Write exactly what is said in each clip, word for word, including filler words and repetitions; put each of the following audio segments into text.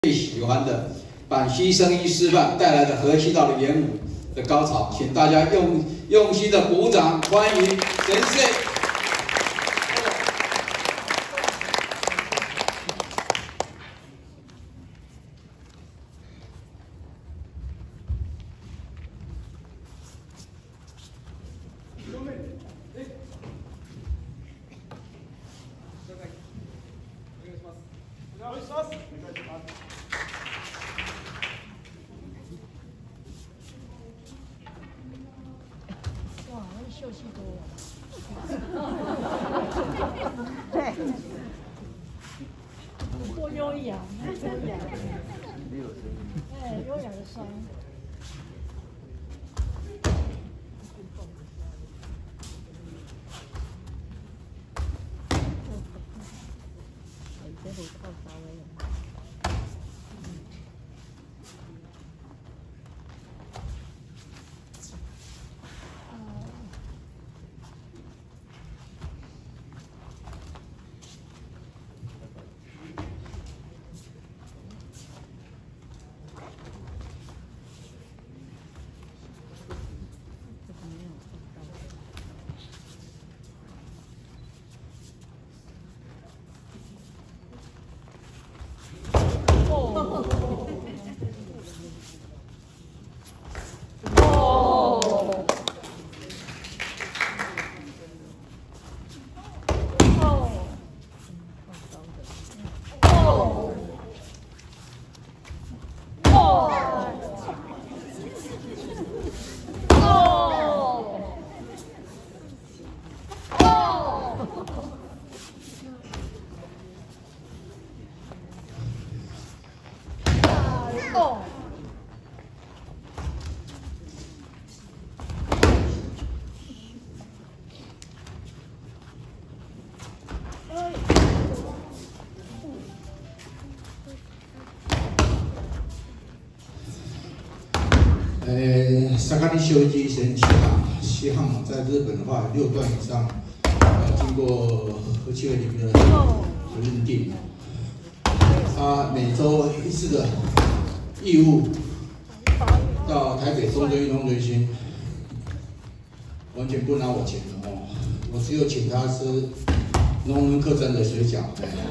最喜欢的板溪声音示范带来的河西道的演舞的高潮，请大家用用心的鼓掌欢迎神社。 哇，那个秀气多了，对，多优雅，优雅，哎，优雅的声。 这回靠稍微了。 呃，萨卡利修机神七行，七行在日本的话有六段以上，呃，经过和气会里面的认定，他每周一次的义务到台北中正运动中心，完全不拿我钱的哦，我只有请他吃农人客栈的水饺，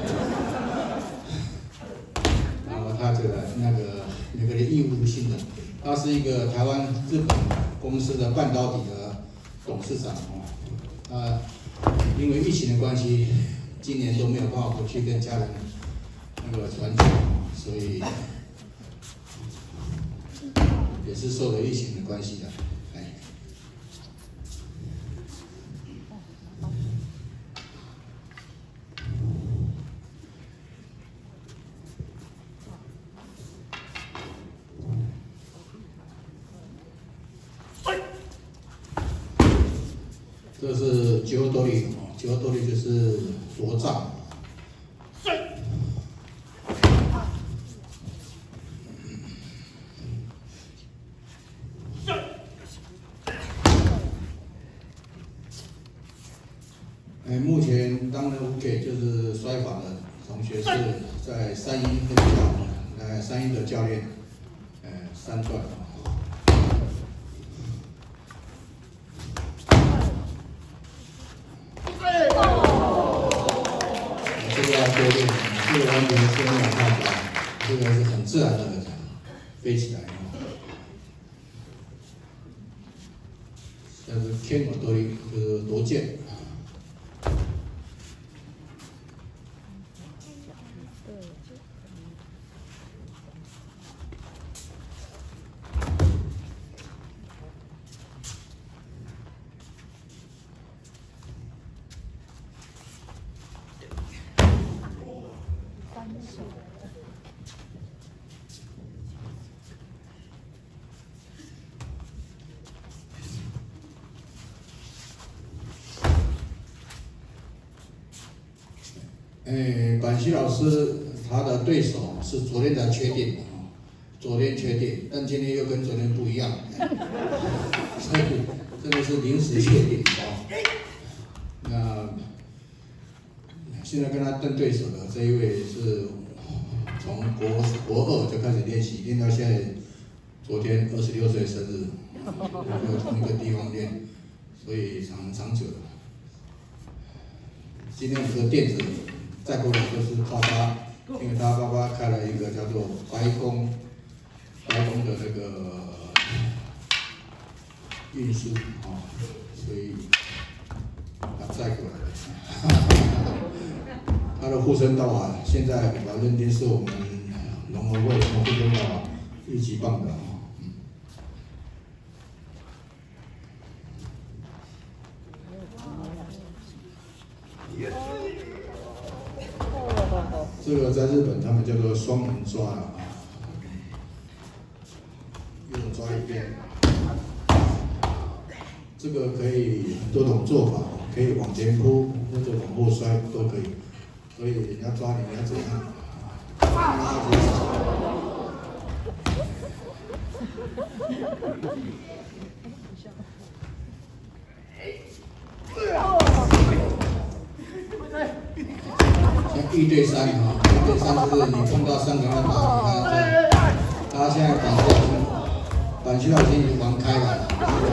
然后他这个那个每个人义务性的。 他是一个台湾日本公司的半导体的董事长哦，啊，因为疫情的关系，今年都没有办法回去跟家人那个团聚，所以也是受了疫情的关系的，哎。 这是九斗笠哦，九斗笠就是罗帐。哎，目前当然 OK， 就是摔法的同学是在三一分校，呃，三一的教练，呃，三段。 这个要多练，这个完全是没有办法，这个是很自然的飞起来哦。这是天我多利，就是罗剑。哎，板溪老师他的对手是昨天才确定的哦，昨天确定，但今天又跟昨天不一样，所以真的是临时确定哦。那现在跟他争对手的这一位是从国国二就开始练习，练到现在，昨天二十六岁生日，就同一个地方练，所以长长久了。今天这个店子再过来就是靠他，因为他爸爸开了一个叫做白宫白宫的那个运输啊，所以他载过来的。他的护身刀啊，现在我认定是我们农合会护身刀啊一级棒的啊。嗯。这个在日本他们叫做双门抓啊，右抓一边。这个可以很多种做法，可以往前扑或者往后摔都可以。所以人家抓你，你要怎样？像一对三啊，一对三就是你碰到三个人打，他他现在板需要板需要已经玩开了，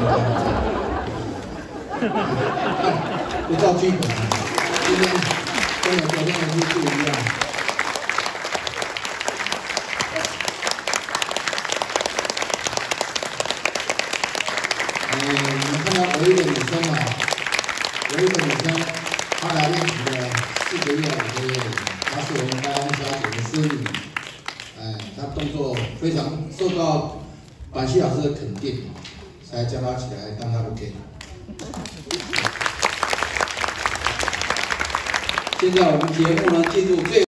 不照剧本，今天。跟我昨天的是不一样。嗯，你们看到有一个女生啊，有一个女生，她来练习了四个月、五个月，她是我们台湾小姐的孙女。哎，她动作非常受到板西老师的肯定，才叫她起来当她的 OK。现在我们节目呢进入最。